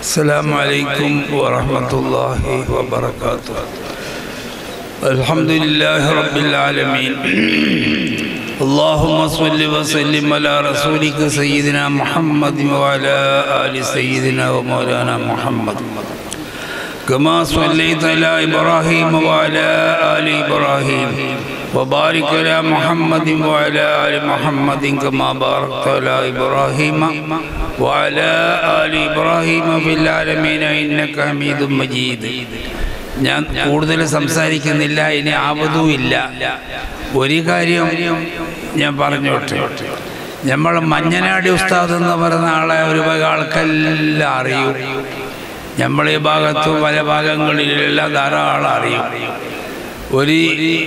السلام عليكم ورحمة الله وبركاته. الحمد لله رب العالمين. اللهم صل وسلم على رسولك سيدنا محمد وعلى آل سيدنا ومولانا محمد كما صليت على إبراهيم وعلى آل إبراهيم وبارك على محمد وعلى آل محمد كما باركت على إبراهيم وعلى آل إبراهيم في العالمين إنك حميد مجيد. ഞാൻ കൂടുതൽ സംസാരിക്കുന്നില്ല, ഇനി ആവതുമില്ല. ഒരു കാര്യം ഞാൻ പറഞ്ഞോട്ടെ. നമ്മൾ മഞ്ഞനാടി ഉസ്താദ് എന്ന് പറയുന്ന ആളെ ഒരു വക ആൾക്കെല്ലാം അറിയും. നമ്മൾ ഈ ഭാഗത്തും പല ഭാഗങ്ങളിലെല്ലാം ധാരാളം അറിയും. ഒരു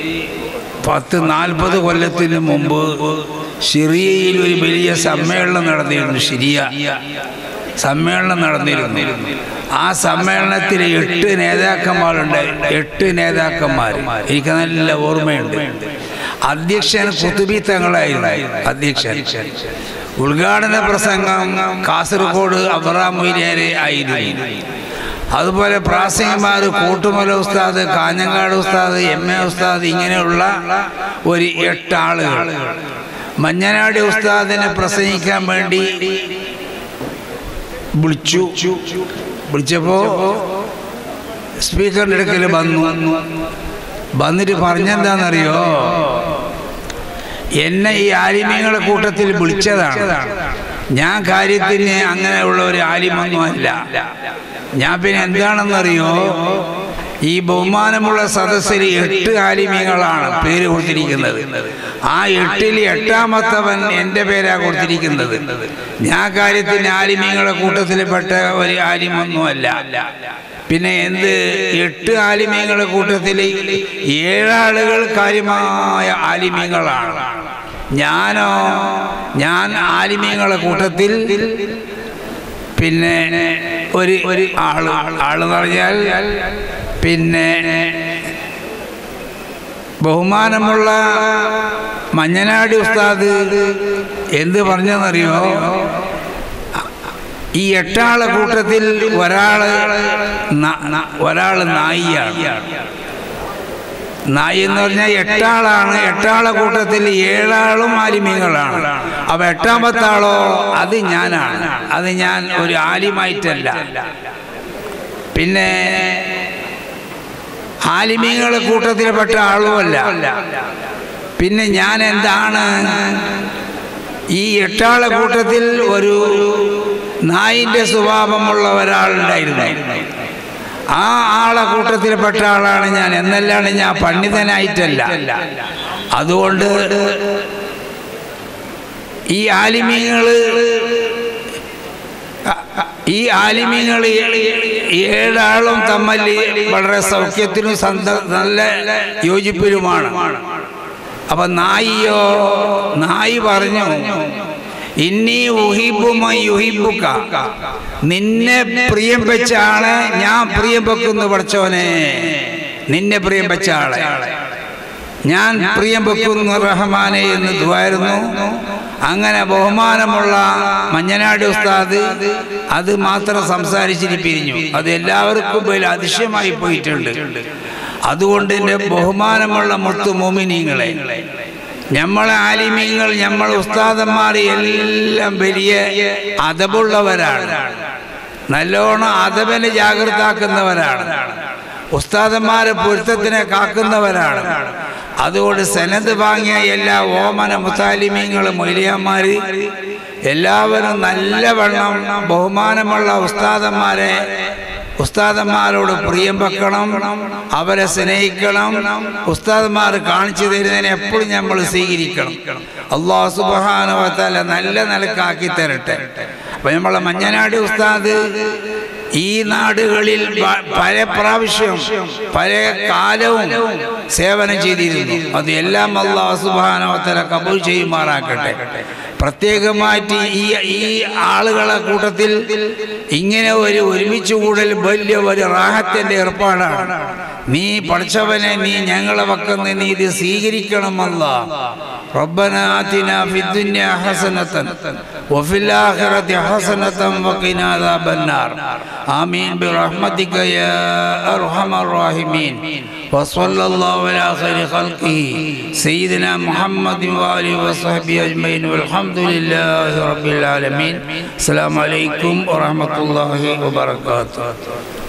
10-40 കൊല്ലത്തിന് മുമ്പ് സിറിയയിൽ ഒരു വലിയ സമ്മേളനം നടന്നിരുന്നു. സിറിയ സമ്മേളനം നടന്നിരുന്നു. ആ സമ്മേളനത്തിൽ 8 നേതാക്കന്മാരുണ്ട്. 8 നേതാക്കന്മാർ എനിക്ക് നല്ല ഓർമ്മയുണ്ട്. അധ്യക്ഷൻ കുത്തുബി തങ്ങളായിരുന്നു അധ്യക്ഷൻ. ഉദ്ഘാടന പ്രസംഗം കാസർഗോഡ് അബ്രഹാം മൊയ്ലിയാർ ആയിരുന്നു. അതുപോലെ പ്രാസംഗികന്മാർ കൂട്ടുമല ഉസ്താദ്, കാഞ്ഞങ്ങാട് ഉസ്താദ്, MA ഉസ്താദ്, ഇങ്ങനെയുള്ള ഒരു 8 ആളുകൾ മഞ്ഞനാടി ഉസ്താദിനെ പ്രസംഗിക്കാൻ വേണ്ടി വിളിച്ചപ്പോൾ സ്പീക്കറിൻ്റെ അടുക്കൽ വന്നിട്ട് പറഞ്ഞെന്താണെന്നറിയോ? എന്നെ ഈ ആലിമീങ്ങളുടെ കൂട്ടത്തിൽ വിളിച്ചതാണ്. ഞാൻ കാര്യത്തിന് അങ്ങനെയുള്ള ഒരു ആലിമൊന്നുമല്ല. ഞാൻ പിന്നെ എന്താണെന്നറിയോ, ഈ ബഹുമാനമുള്ള സദസ്സിൽ 8 ആലിമീങ്ങളാണ് പേര് കൊടുത്തിരിക്കുന്നത്. ആ 8-ൽ 8-മത്തവൻ എൻ്റെ പേരാ കൊടുത്തിരിക്കുന്നത്. ഞാൻ കാര്യത്തിന് ആലിമീങ്ങളുടെ കൂട്ടത്തിൽപ്പെട്ട ഒരു ആലിമൊന്നുമല്ല. പിന്നെ എന്ത്, 8 ആലിമീങ്ങളുടെ കൂട്ടത്തിൽ 7 ആളുകൾ കാര്യമായ ആലിമീങ്ങളാണ്. ഞാൻ ആലിമീങ്ങളുടെ കൂട്ടത്തിൽ പിന്നെ ഒരു ആളെന്ന് പറഞ്ഞാൽ പിന്നെ ബഹുമാനമുള്ള മഞ്ഞനാടി ഉസ്താദ് എന്ത് പറഞ്ഞെന്നറിയോ? ഈ 8 ആളെ കൂട്ടത്തിൽ ഒരാൾ നായിയാണ്. നായി എന്ന് പറഞ്ഞാൽ 8 ആളാണ്. 8 ആളെ കൂട്ടത്തിൽ 7 ആളും ആലിമീങ്ങളാണ്. അപ്പൊ 8-മത്തെ ആളോ അത് ഞാനാണ്. അത് ഞാൻ ഒരു ആലിമായിട്ടല്ല. പിന്നെ ആലിമീങ്ങളെ കൂട്ടത്തിൽപ്പെട്ട ആളുമല്ല. പിന്നെ ഞാൻ എന്താണ്? ഈ 8 ആളെ കൂട്ടത്തിൽ ഒരു നായിൻ്റെ സ്വഭാവമുള്ള ഒരാളുണ്ടായിരുന്നു. ആ ആളെ കൂട്ടത്തിൽപ്പെട്ട ആളാണ് ഞാൻ. എന്നല്ലാണ് ഞാൻ പണ്ഡിതനായിട്ടല്ല. അതുകൊണ്ട് ഈ ആലിമീങ്ങൾ 7 ആളും തമ്മിൽ വളരെ സൗഖ്യത്തിനും നല്ല യോജിപ്പിലുമാണ്. അപ്പൊ നായി പറഞ്ഞു, ഇന്നി ഉഹിബ്ബുമ യുഹിബ്ബുക, നിന്നെ പ്രിയം വെച്ച ആളെ ഞാൻ പ്രിയം വെക്കുന്നു. പഠിച്ചോനെ, നിന്നെ പ്രിയം വെച്ച ആളെ ഞാൻ പ്രിയം വെക്കുന്നു റഹ്മാനെ എന്ന് ദുആയിരുന്നു. അങ്ങനെ ബഹുമാനമുള്ള മഞ്ഞനാടി ഉസ്താദ് അത് മാത്രം സംസാരിച്ചിട്ട് പിരിഞ്ഞു. അത് എല്ലാവർക്കും വലിയ അതിശയമായി പോയിട്ടുണ്ട്. അതുകൊണ്ട് എൻ്റെ ബഹുമാനമുള്ള മുത്തു മോമിനീങ്ങളെ, നമ്മളെ ആലിമീങ്ങൾ, നമ്മൾ ഉസ്താദന്മാർ എല്ലാം വലിയ അദബുള്ളവരാണ്. നല്ലോണം അദബിനെ ജാഗ്രതാക്കുന്നവരാണ്. ഉസ്താദന്മാരെ പൊരുത്തത്തിനെ കാക്കുന്നവരാണ്. അതുകൊണ്ട് സനത് വാങ്ങിയ എല്ലാ ഓമന മുത്താലിമീങ്ങളും മൊയ്ലിയന്മാർ എല്ലാവരും നല്ലവണ്ണം ബഹുമാനമുള്ള ഉസ്താദന്മാരോട് പ്രിയം വെക്കണം, അവരെ സ്നേഹിക്കണം. ഉസ്താദന്മാർ കാണിച്ചു തരുന്നതിനെ എപ്പോഴും നമ്മൾ സ്വീകരിക്കണം. അല്ലാഹു സുബ്ഹാനഹു വ തആല നല്ല നിലക്കാക്കി തരട്ടെ. അപ്പൊ നമ്മളെ മഞ്ഞനാടി ഉസ്താദ് ഈ നാടുകളിൽ പല പ്രാവശ്യം പല കാലവും സേവനം ചെയ്തിരുന്നു. അത് എല്ലാം അല്ലാഹു സുബ്ഹാനഹു വ തആല കബൂൽ ചെയ്യുമാറാക്കട്ടെ. പ്രത്യേകമായിട്ട് ഈ ആളുകളെ കൂട്ടത്തിൽ ഇങ്ങനെ ഒരുമിച്ച് കൂടൽ വലിയ ഒരു റാഹത്തിന്റെ ഏർപ്പാടാണ്. നീ പഠിച്ചവനെ, നീ ഞങ്ങളെ വക്കന്ന് നീ ഇത് സ്വീകരിക്കണം. അല്ലാഹ് റബ്ബനാ ആതിനാ ഫിദ്ദുനിയ ഹസനതൻ وفي الآخرة حسنة وقنا عذاب النار آمين برحمتك يا أرحم الراحمين وصلى الله على خير خلقه سيدنا محمد وآله وصحبه أجمعين والحمد لله رب العالمين. السلام عليكم ورحمة الله وبركاته.